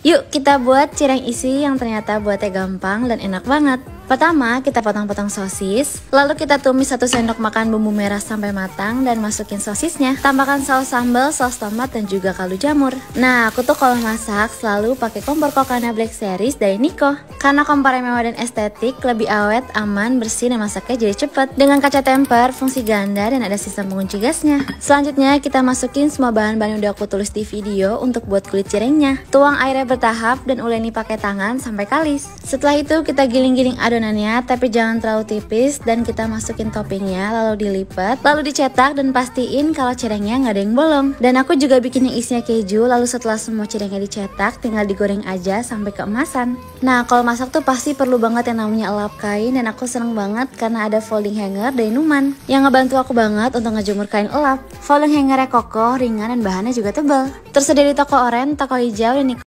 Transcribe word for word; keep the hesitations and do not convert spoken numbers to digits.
Yuk kita buat cireng isi yang ternyata buatnya gampang dan enak banget. Pertama, kita potong-potong sosis, lalu kita tumis satu sendok makan bumbu merah sampai matang dan masukin sosisnya. Tambahkan saus sambal, saus tomat, dan juga kaldu jamur. Nah, aku tuh kalau masak selalu pakai kompor Kokana Black Series dari Niko. Karena kompornya mewah dan estetik, lebih awet, aman, bersih, dan masaknya jadi cepet. Dengan kaca temper, fungsi ganda, dan ada sistem pengunci gasnya. Selanjutnya, kita masukin semua bahan-bahan yang udah aku tulis di video untuk buat kulit cirengnya. Tuang airnya bertahap dan uleni pakai tangan sampai kalis. Setelah itu, kita giling-giling adonannya, tapi jangan terlalu tipis, dan kita masukin toppingnya lalu dilipat, lalu dicetak dan pastiin kalau cirengnya nggak ada yang bolong. Dan aku juga bikin yang isinya keju, lalu setelah semua cirengnya dicetak tinggal digoreng aja sampai keemasan. Nah, kalau masak tuh pasti perlu banget yang namanya elap kain, dan aku seneng banget karena ada folding hanger dari Numan yang ngebantu aku banget untuk ngejemur kain elap. Folding hangernya kokoh, ringan, dan bahannya juga tebal. Tersedia di toko oranye, toko hijau, dan